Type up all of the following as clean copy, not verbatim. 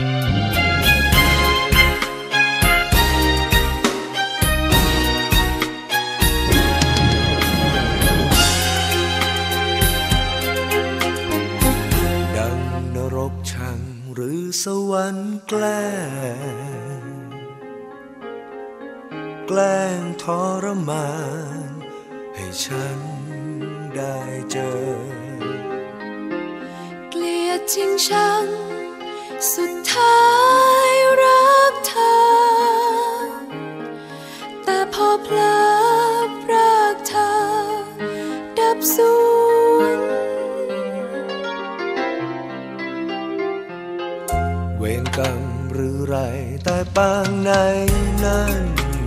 หรือสวรรค์แกล้งทรมานให้ฉันได้เจอเกลียดจริงชังสุดท้ายรักเธอแต่พอเพลิดรักเธอดับสูญเวรกรรมหรือไรแต่ปางไหนนั้น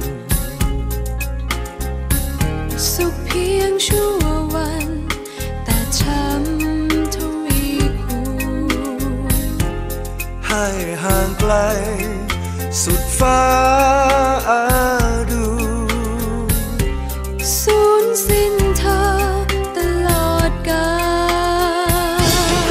สุขเพียงชั่ววันแต่ช้ำทวีคูณให้ห่างไกลสุดฟ้าอาดูสูญสิ้นเธอตลอดกาล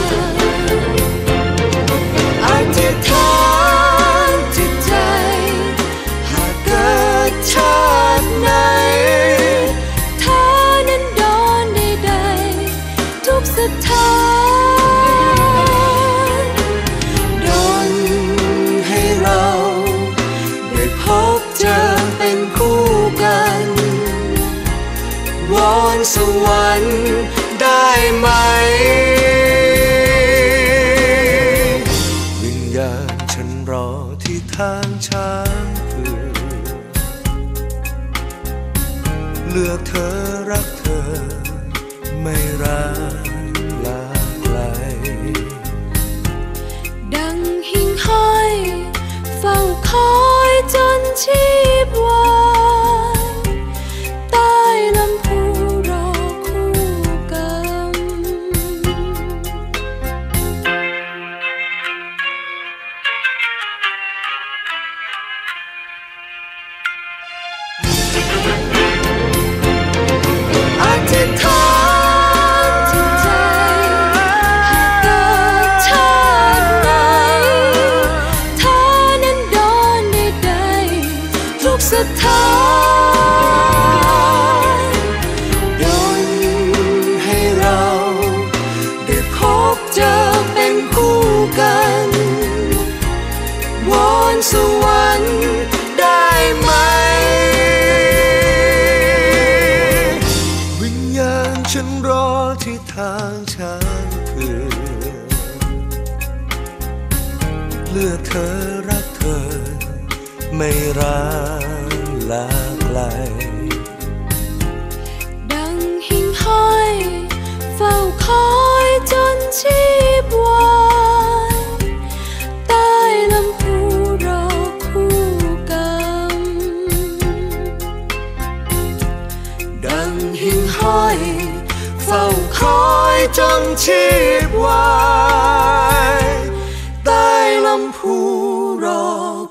อธิษฐานจิตใจหากเกิดชาติไหนเธอนั้นโดนใดๆทุกสถานโดนให้เราได้พบเจอเป็นคู่กันวอนสวรรค์ได้ไหมวิญญาณฉันรอที่ทางช้างเผือกเลือกเธอรักเธอไม่รักลาไกลดังหิ่งห้อยเฝ้าคอยจนชีพวายใต้ลำพูรอคู่กรรมอธิษฐานที่ใจหากเกิดชาติไหนเธอนั้นโดนใดๆทุกสถานดลให้เราได้พบเจอเป็นคู่กันวอนสวรรค์ได้ไหมวิญญาณฉันรอที่ทางช้างเผือกเลือกเธอรักเธอไม่ร้างลาไกลดังหิ่งห้อยเฝ้าคอยจนชีพวายใต้ลำพูรอคู่กรรมดังหิ่งห้อยเฝ้าคอยจนชีพวายใต้ลำพูรอ